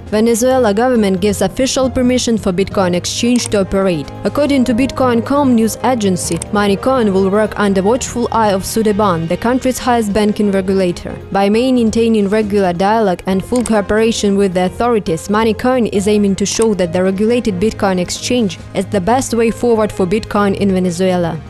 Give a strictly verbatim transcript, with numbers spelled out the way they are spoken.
Venezuela government gives official permission for Bitcoin exchange to operate. According to Bitcoin dot com news agency, Moneycoin will work under watchful eye of SUDEBAN, the country's highest banking regulator. By maintaining regular dialogue and full cooperation with the authorities, Moneycoin is aiming to show that the regulated Bitcoin exchange is the best way forward for Bitcoin in Venezuela.